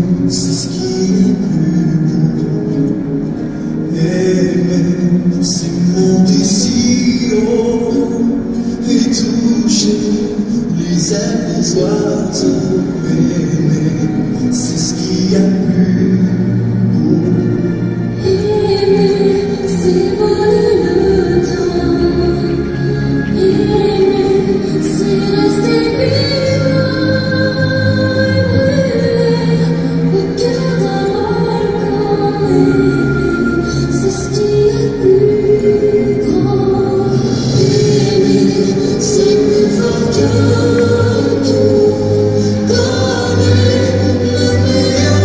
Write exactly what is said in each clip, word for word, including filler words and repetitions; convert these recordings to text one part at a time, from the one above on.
c'est ce qui est plus beau. Aimer, c'est monter si haut et toucher les ailes des oiseaux. Aimer, c'est ce qui est plus beau. Aimer, c'est voler le temps. Aimer, c'est rester vivant et brûler au cœur d'un volcan. Aimer, c'est ce qui est plus grand. Aimer, c'est plus fort que tout. Donner le meilleur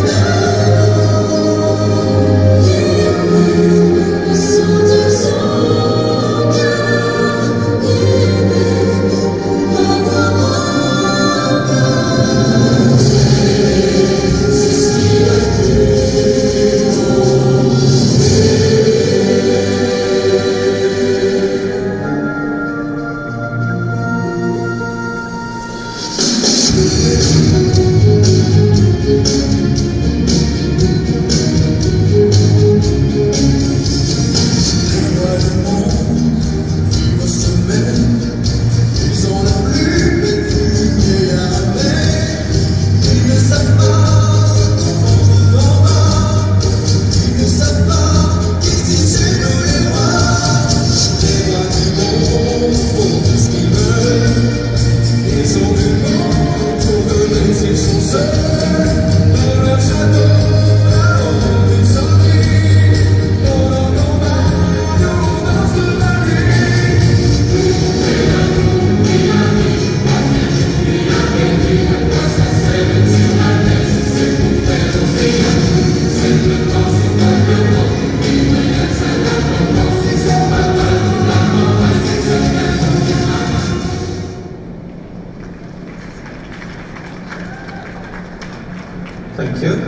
d'elle. Aimer, ressentir son cœur. Aimer, avoir peur. C'est ce qui est Thank you.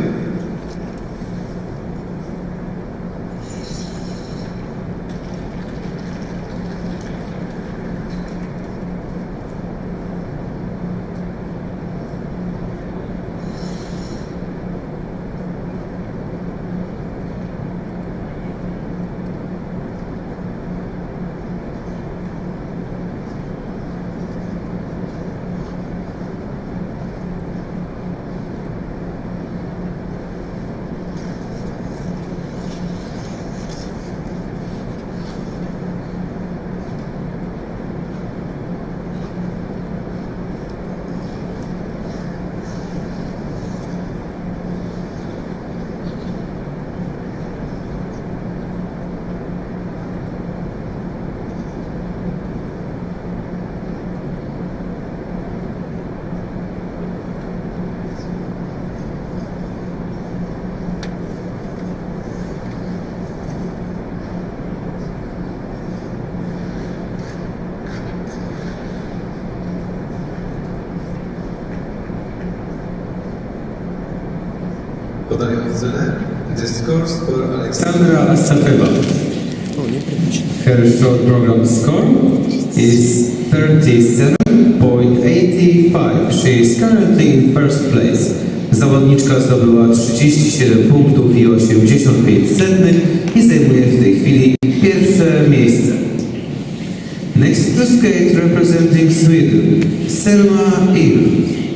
Podając discourse for Alexandra Asafeva. Her short program score is thirty-seven point eight five. She is currently in first place. Zawodniczka zdobyła trzydzieści siedem punktów i osiemdziesiąt pięć setnych i zajmuje w tej chwili pierwsze miejsce. Next to skate representing Sweden, Selma Il.